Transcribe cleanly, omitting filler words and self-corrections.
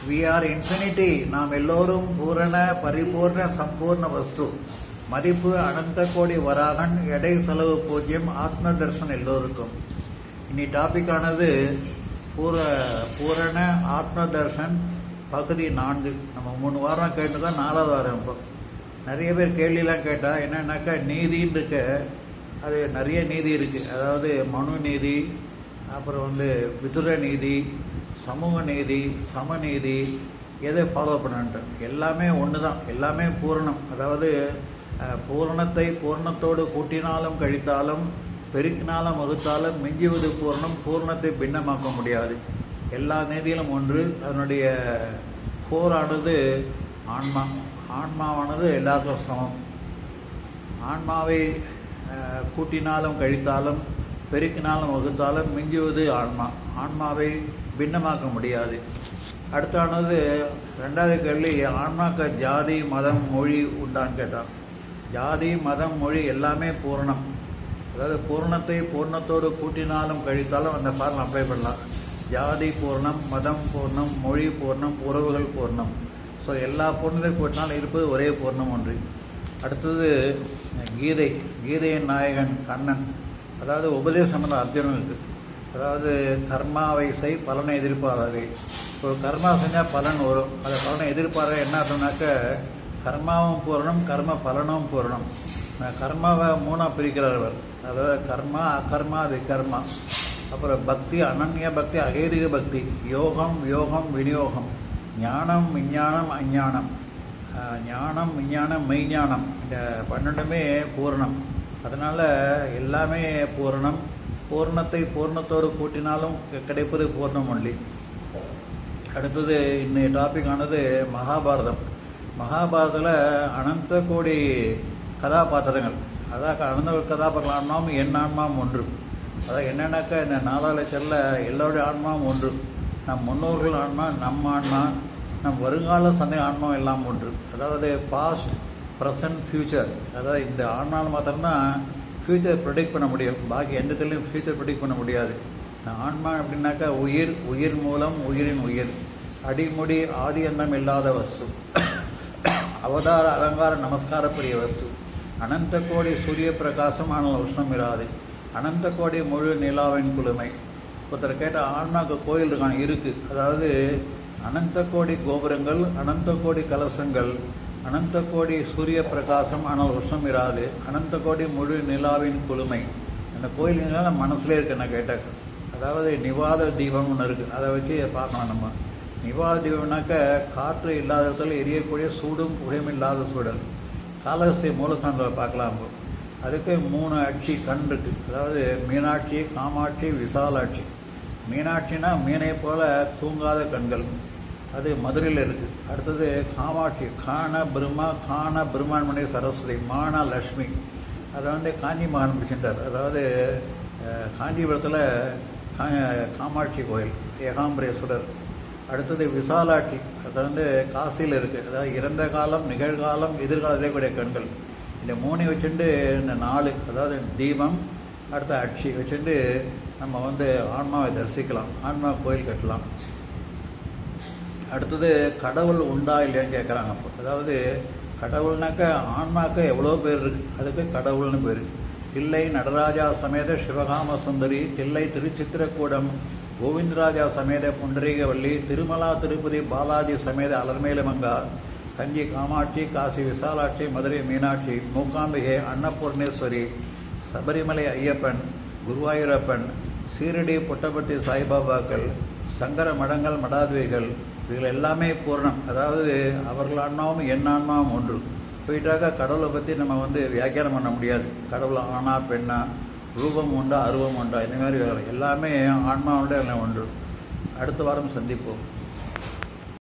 We are infinity. நாம் எல்லோரும் பூரண பரிபூர்ண சம்பூர்ண வஸ்து. மதிப்பு அனந்த கோடி வராகன், எடை செலவு பூஜ்யம், ஆத்ம தர்ஷன் எல்லோருக்கும். இனி டாபிக்கானது பூரண ஆத்ம தர்ஷன் பகுதி 4. நம்ம 3 வாரம் கேட்டுதான் 4வது வாரம். இப்போ நிறைய பேர் கேள்வியெல்லாம் கேட்டால் என்னன்னாக்கா நீதின்னு இருக்க, அது நிறைய நீதி இருக்குது. அதாவது மனு நீதி, அப்புறம் விதுர நீதி, சமூக நீதி, சமநீதி, எதை ஃபாலோ பண்ணன்ட்டு எல்லாமே ஒன்று தான், எல்லாமே பூரணம். அதாவது பூரணத்தை பூரணத்தோடு கூட்டினாலும் கழித்தாலும் பெருக்கினாலும் வகுத்தாலும் மிஞ்சுவது பூரணம். பூரணத்தை பின்னமாக்க முடியாது. எல்லா நீதியிலும் ஒன்று. அதனுடைய போரானது ஆன்மா. ஆன்மாவானது எல்லாருக்கும் சமம். ஆன்மாவை கூட்டினாலும் கழித்தாலும் பெருக்கினாலும் வகுத்தாலும் மிஞ்சுவது ஆன்மா. ஆன்மாவை பின்னமாக்க முடியாது. அடுத்தானது 2வது கேள்வி, ஆன்மாக்க ஜாதி மதம் மொழி உண்டான்னு கேட்டான். ஜாதி மதம் மொழி எல்லாமே பூரணம். அதாவது பூரணத்தை பூர்ணத்தோடு கூட்டினாலும் கழித்தாலும் அந்த ஃபார்முலா அப்ளை பண்ணலாம். ஜாதி பூர்ணம், மதம் பூர்ணம், மொழி பூர்ணம், உறவுகள் பூர்ணம். ஸோ எல்லா பூர்ணத்தை கூட்டினாலும் இருப்பது ஒரே பூர்ணம் ஒன்று. அடுத்தது கீதை. கீதையின் நாயகன் கண்ணன். அதாவது உபதேசம் அர்ஜுனனுக்கு. அதாவது கர்மாவை செய், பலனை எதிர்பாராதே. ஒரு கர்மா செஞ்சால் பலன் வரும். அதை பலனை எதிர்பார என்ன சொன்னாக்க கர்மாவும் பூரணம், கர்ம பலனும் பூரணம். கர்மாவை 3ஆக பிரிக்கிறார் அவர். அதாவது கர்மா, அகர்மா, விகர்மா. அப்புறம் பக்தி, அனன்ய பக்தி, அகேதிக பக்தி, யோகம், யோகம், விநியோகம், ஞானம், விஞ்ஞானம், அஞ்ஞானம், ஞானம், விஞ்ஞானம், மெய்ஞானம். இந்த 12மே பூரணம். அதனால் எல்லாமே பூரணம். பூர்ணத்தை பூர்ணத்தோடு கூட்டினாலும் கிடைப்பது பூர்ணம் ஒன்லி. அடுத்தது இன்னைய டாபிக்கானது மகாபாரதம். மகாபாரதத்தில் அனந்த கோடி கதாபாத்திரங்கள். அதாவது அனந்த கதாபாத்திரம் ஆன்மாவும் என் ஆன்மாவும் ஒன்று. அதாவது என்னென்னாக்கா இந்த 4 லட்சத்தில் எல்லோருடைய ஆன்மாவும் ஒன்று. நம் முன்னோர்கள் ஆன்மா, நம் ஆன்மா, நம் வருங்கால சந்தை ஆன்மாவும் எல்லாம் ஒன்று. அதாவது பாஸ்ட், ப்ரெசன்ட், ஃப்யூச்சர். அதாவது இந்த ஆன்மாவில் மாத்திரம்தான் ஃப்யூச்சர் ப்ரெடிக்ட் பண்ண முடியும். பாக்கி எந்த இடத்துலையும் ஃப்யூச்சர் ப்ரெடிக்ட் பண்ண முடியாது. ஆன்மா அப்படின்னாக்கா உயிர், உயிர் மூலம், உயிரின் உயிர், அடிமுடி ஆதி அந்தம் இல்லாத வஸ்து, அவதார அலங்கார நமஸ்காரப்பிரிய வஸ்து, அனந்த கோடி சூரிய பிரகாசம் ஆனால் உஷ்ணம் இராது, அனந்த கோடி முழு நிலாவின் குளுமை. ஒருத்தர் கேட்ட ஆன்மாவுக்கு கோயில் இருக்கான இருக்குது. அதாவது அனந்த கோடி கோபுரங்கள், அனந்த கோடி கலசங்கள், அனந்த கோடி சூரிய பிரகாசம் ஆனால் உஷ்ணம் இராது, அனந்த கோடி முழு நிலாவின் குளுமை. அந்த கோயிலுங்களாம் நம்ம மனசுலேயே இருக்கு. நான் கேட்டேன். அதாவது நிவாத தீபம் ஒன்று இருக்குது. அதை வச்சு பார்க்கலாம் நம்ம. நிவாத தீபம்னாக்க காற்று இல்லாத இடத்துல எரியக்கூடிய சூடும் புகையும் இல்லாத சூழல். காலஹஸ்தி மூலஸ்தானத்தில் பார்க்கலாம். அதுக்கு 3 அட்சி கண் இருக்குது. அதாவது மீனாட்சி, காமாட்சி, விசாலாட்சி. மீனாட்சினா மீனை போல தூங்காத கண்கள். அது மதுரையில் இருக்குது. அடுத்தது காமாட்சி, காண பிரம்மா, காண பிரம்மாண்மணி சரஸ்வதி, மான லக்ஷ்மி. அதை காஞ்சி மகான் பிடிச்சிட்டார். அதாவது காஞ்சிபுரத்தில் காமாட்சி கோயில், ஏகாம்பரேஸ்வரர். அடுத்தது விசாலாட்சி, அது காசியில் இருக்குது. அதாவது இறந்த காலம், நிகழ்காலம், எதிர்காலத்திலே கூடிய கண்கள். இந்த 3 வச்சுட்டு இந்த 4, அதாவது தீபம், அடுத்த அட்சி வச்சுட்டு நம்ம ஆன்மாவை தரிசிக்கலாம். ஆன்மா கோயில் கட்டலாம். அடுத்தது கடவுள் உண்டா இல்லையான்னு கேட்குறாங்க. அப்போ அதாவது கடவுள்னாக்க ஆன்மாக்க எவ்வளோ பேர் இருக்குது. அதுக்கு கடவுள்னு பேர். தில்லை நடராஜா சமேத சிவகாம சுந்தரி, தில்லை திருச்சித்திரக்கூடம் கோவிந்தராஜா சமேத புண்டரீகவல்லி, திருமலா திருப்பதி பாலாஜி சமேத அலர்மேலுமங்கா, கஞ்சி காமாட்சி, காசி விசாலாட்சி, மதுரை மீனாட்சி, மூகாம்பிகை, அன்னபூர்ணேஸ்வரி, சபரிமலை ஐயப்பன், குருவாயூரப்பன், சீரடி புட்டபர்த்தி சாய்பாபாக்கள், சங்கர மடங்கள், மடாத்வைகள், இதில் எல்லாமே பூர்ணம். அதாவது அவர்கள் ஆன்மாவும் என் ஆன்மாவும் ஒன்று. போயிட்டாக்கா கடவுளை பற்றி நம்ம வியாக்கியானம் பண்ண முடியாது. கடவுள் ஆனா பெண்ணா, ரூபம் உண்டா, அருவம் உண்டா, இந்த மாதிரி எல்லாமே ஆன்மாவோட ஒன்று. அடுத்த வாரம் சந்திப்போம்.